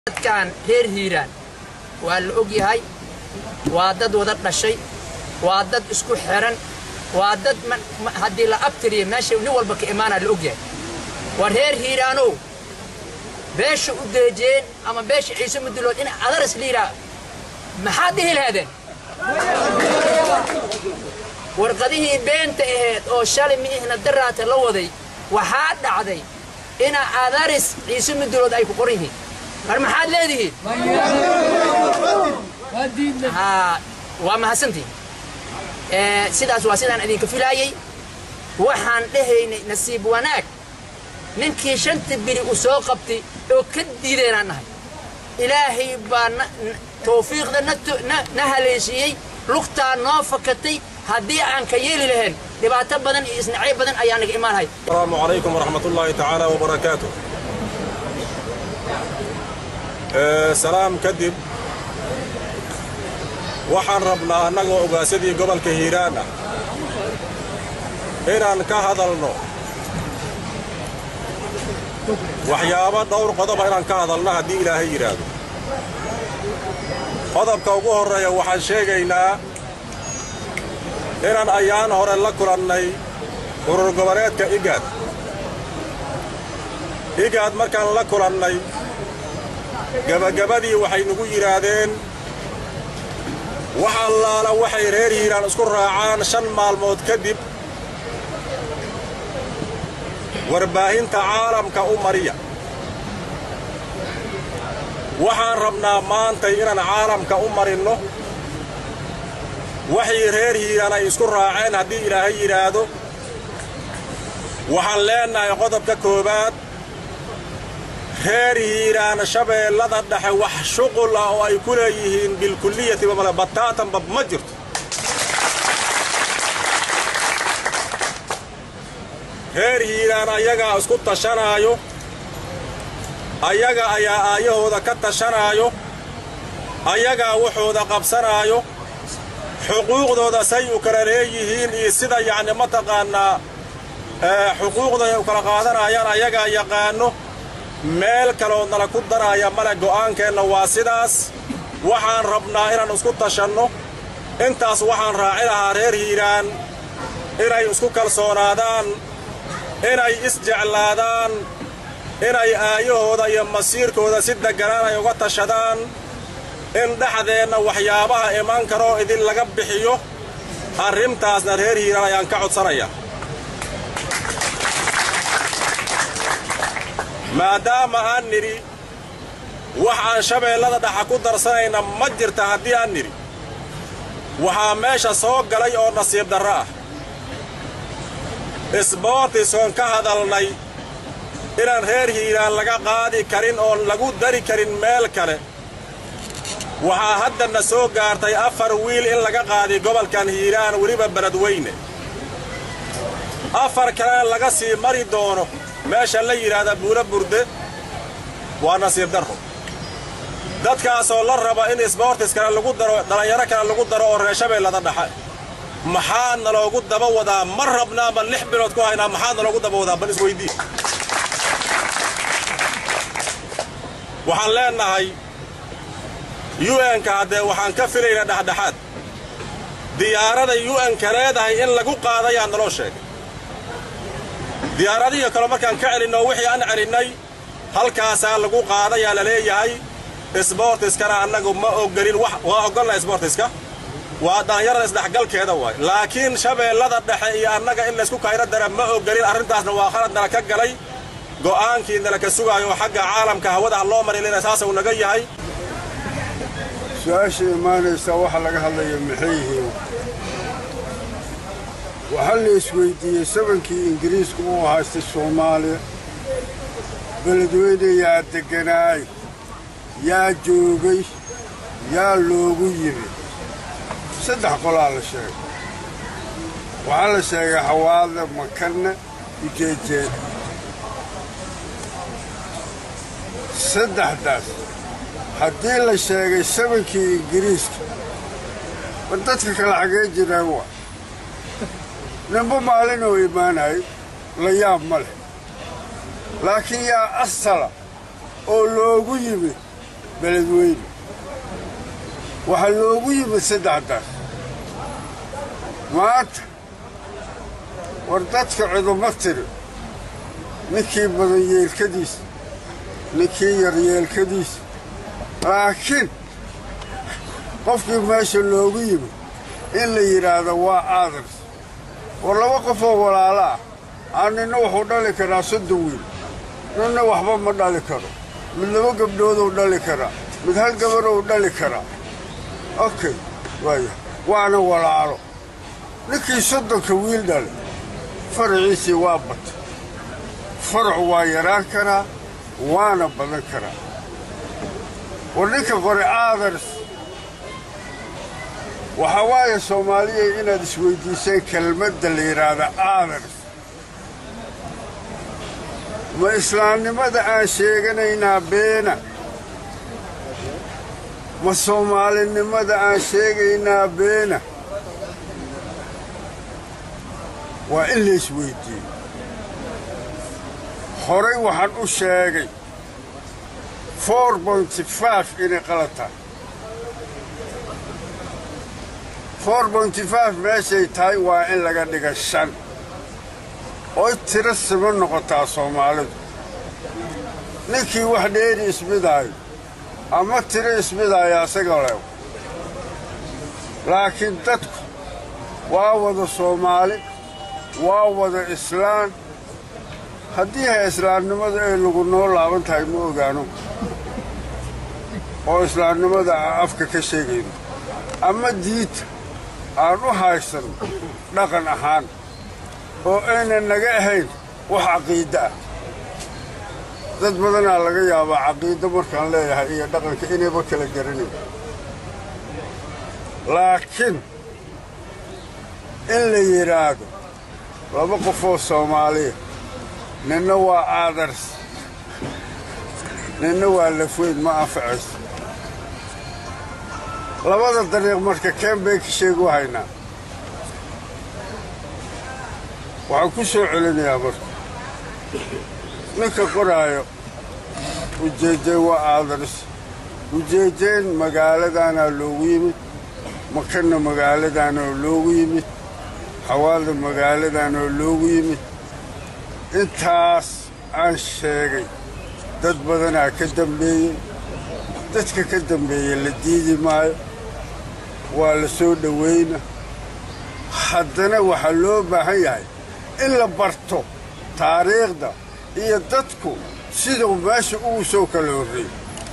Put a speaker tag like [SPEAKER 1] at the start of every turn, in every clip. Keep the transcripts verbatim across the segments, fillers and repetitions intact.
[SPEAKER 1] كان هير هيران والأوجي هاي وعدد وضد الشيء وعدد اسكو حرن وعدد من هدي لا أبتري ماشي ونول بك إيمان الأوجي والهير هيرانو بيش ودجين أما بيش عيسى مدلود إن أدرس ليرا ما حد هي هذا ورقده بنت إهد أو شال مئهنا درات اللوذي وحاد عدي إن أدرس عيسى مدلود أي كقريه ما حد لذي ها وما هسنتي سيداس واسيدان أدين كفلاي وحن له نصيب وناك ninkii shanta biri u soo qabtay oo ka diideen nahay ilaahay baan tawfiiqda na haleeshiyay luqta noo fakatay hadii aan ka yeeli lahayn dhibaato badan iyo isnacay badan ayaa naga imaanay.
[SPEAKER 2] Assalaamu alaykum wa rahmatullahi ta'ala wa barakatuh. ee salaam kadib waxaan rabnaa anagoo ogaasadii gobolka Hiiraan ah inaan ka hadalno waxyaabo dhowr qodob inaan ka hadalno hadii Ilaahay yiraahdo. qodobka ugu horeeya waxaan sheegaynaa inaan ayaan hore la kulannay urur goboleedka IGAD. IGAD markaan la kulannay gabagabadii waxay nagu yiraahdeen waxa allaala waxay reer Hiiraan isku raacaan shan maalmood kadib warbaahinta caalamka u mariya. waxaan rabnaa maanta inaan caalamka u marino waxay reer Hiiraan ay isku raaceen hadii Ilaahay yiraahdo. waxaan leenahay qodobka koobaad reer Hiiraan shabeellada dhexe wax shuqul ah oo ay ku leeyihiin bil kulliyati wala batatan bab ma jirto. reer Hiiraan ayaga isku tashanaayo ayaga ayaa aayahooda ka tashanaayo ayaga waxooda qabsanaayo xuquuqdooda say u kala leeyihiin iyo sida yacni ma taqaanaa xuquuqda ay u kala qaadanayaan ayaga yaqaano meel kale oo nala ku daraya mala go'aankeenna waa sidaas. waxaan rabnaa inaan isku tashanno intaas waxaan raaci lahaa reer Hiiraan inay isku kalsoonaadaan inay isjeclaadaan inay aayahooda iyo masiirkooda si deganaan ay uga tashadaan in dhaxdeena waxyaabaha iman karo idin laga bixiyo arrintaasna reer Hiiraan ayaan ka codsanaya. maadaama aan niri waxaan shabeellada dhexe ku darsanayna ma jirta haddii aan niri waxaa meesha soo galay oo nasiib darro ah isboortis oon ka hadalnay inaan reer Hiiraan laga qaadi karin oon lagu dari karin meel kale. waxaa haddana soo gaartay afar wiil in laga qaadi gobolkan Hiiraan weliba Beledweyne afar kale laga sii mari doono meesha la yiraahdo Buura Burde. waa nasiib darro dadkaasoo la raba in isboortis kale lagu daro dhalinyaro kale lagu daro oo reer Shabeellada Dhexe maxaa naloogu daba wadaa ma rabnaa ma lix bilood ku haynaa maxaa naloogu daba wadaa bal isweydii. waxaan leenahay U N-ka haddee waxaan ka filaynaa dhexdhexaad diyaarada U N-ka leedahay in lagu qaadayaa naloo sheegay. diyaaradihii kale markaan ka celinno wixii aan celinnay halkaasaa lagu qaadayaa la leeyahay. isboortiskana annagu ma ogolin wax waa ogolna isboortiska waa dhalinyarada isdhexgalkeeda waay laakiin shabeellada dhexe iyo annaga in laysku kayro dara ma ogolin. arrintaasna waa khalad nala ka galay go'aankii nala ka sugaayo xagga caalamka hawada loo marilina saas uu naga yahay.
[SPEAKER 3] su-aasha imaanaysa waxa laga hadlayo maxay yihiin waxaa la isweydiiyey sabankii ingiriisku uu haystay Soomaaliya Beledweyne yaa deganaay yaa joogay yaa loogu yimi saddex qolaa la sheegay. waxaa la sheegay Hawaadle Makanna iyo Jeejeen. saddexdaas haddii la sheegay sabankii ingiriiska war dadka kala xagee jiraan waa ninba maalin oo imaanay la yaab ma leh laakiin yaa asala oo loogu yimi beledweyne waxaa loogu yimid saddexdaas maanta war dadka cuduma tiri ninkii badan yeelkadiisa ninkii yar yeelkadiisa laakiin qofkii meesha loogu yimid in la yidhaahdo waa aadars war laba qofoo walaalo ah aan ninna wuxuu dhali karaa soddon wiil ninna waxba ma dhali karo mid laba gabdhooduu dhali karaa mid hal gabarou dhali karaa okay waaya waana walaalo ninkii soddonka wiil dhalay faraciisii waa batay faracu waa yaraan karaa waana badan karaa war ninka qore aadars waxaa waaye soomaaliya inaad isweyddiiseen kelmadda la yidhaahda aadars ma islaamnimada aan sheeganaynaa beena ma soomaalinimada aan sheegaynaa beena waa in la isweyddiiyo horay waxaan u sheegay four bonty five inay qalad tahay four bonty five meeshay tahay waa in laga dhiga shan oy tiro sima noqotaa soomaalidu ninkii wax dheeri ismidaayo ama tiro ismidaaya asaga leew laakiin dadku waa wada soomaali waa wada islaan haddii hay islaamnimada ay lagu noo laaban tahay ma ogaano oo islaamnimada aan afka ka sheegayno ama diinta aan u haysanno dhaqan ahaan oo aynan naga ahayn wax caqiida ah dad badanaa laga yaabaa caqiida markaan leeyahay iyo dhaqanka inayba kala garanayn laakiin in la yidhaahdo laba qofoo soomaaliya ninna waa aadars ninna waa lafweyn ma anfacayso labada dariiq marka keen bay ka sheegu haynaa waxaan ku soo celinayaa marka ninka qoraayo ujeejeen waa aadars ujeejeen magaaladaanaa loogu yimid makanna magaaladaanoo loogu yimid xawaalda magaaladaanoo loogu yimid intaas aan sheegay dad badanaa ka dambeeyey dadka ka dambeeye la diidi maayo waa la soo dhowayna haddana waxaa loo baahan yahay in la barto taariikhda iyo dadku siduu meesha ugu soo kala horreeyey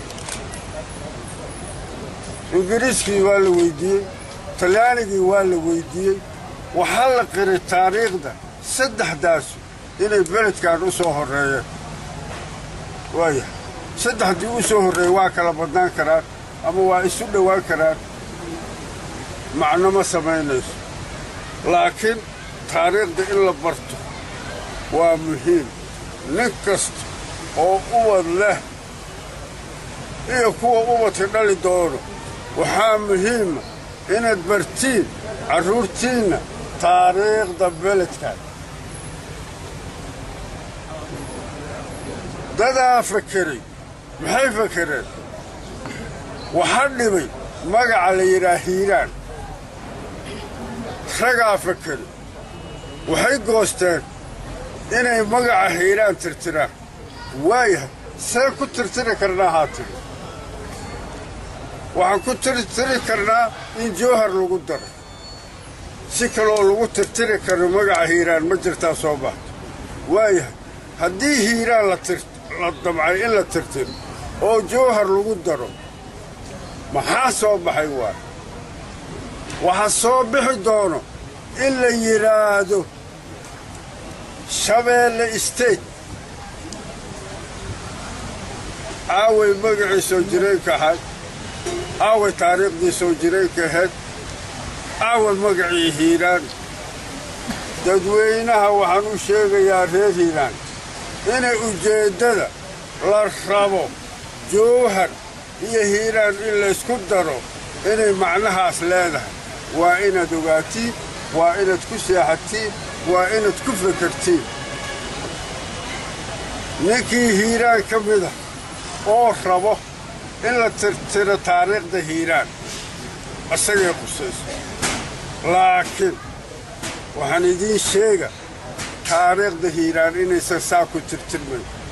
[SPEAKER 3] ingiriiskii waa la weyddiiyey talyaanigii waa la weyddiiyey waxaa la qiray taariikhda saddexdaasu inay beledkan u soo horreeyeen waaya saddexdii u soo horreeyey waa kala badnaan karaan ama waa isu dhowaan karaan macno ma samaynayso laakiin taariikhda in la barto waa muhiim nin kasta oo ubad leh iyo kuwa ubadka dhali doono waxaa muhiima inaad bartiin carruurtiinna taariikhda beledkan dadaa fakeray maxay fakereen waxaa dhibay magaca la yidhaah hiiraan ragaa fakeray waxay goosteen inay magaca hiiraan tirtiraan waayahay see ku tirtiri karnaa haa tiri waxaan ku tirtiri karnaa in jowhar lagu daro si kaloo lagu tirtiri karo magaca hiiraan ma jirtaa soo baxdo waayahay haddii hiiraan la tirto la damcay in la tirtiro oo jowhar lagu daro maxaa soo baxay waay waxaa soo bixi doono in la yidhaahdo shabeelle state aaway magacii soo jireenka ahayd aaway taariikhdii soo jireenka ahayd aaway magacii hiiraan dadweynaha waxaan u sheegayaa reer hiiraan inay ujeeddada la rabo jowhar iyo hiiraan in laysku daro inay macnahaas leedahay waa inaad ogaatiin waa inaad ku seexatiin waa inaad ku fekertiin ninkii hiiraan ka mida oo rabo in la tirtiro taariikhda hiiraan asagay qusayso laakiin waxaan idiin sheega taariikhda hiiraan inaysan saa ku tirtirmayn